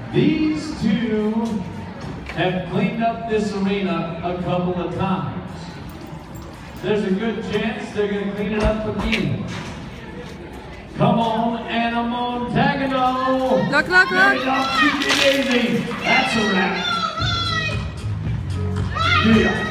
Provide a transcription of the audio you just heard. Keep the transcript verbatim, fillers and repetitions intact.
These two have cleaned up this arena a couple of times. There's a good chance they're going to clean it up again. Come on, Anna Montagano. Look, look, look. Merridoc SheBeADaisey. That's a wrap. Yeah.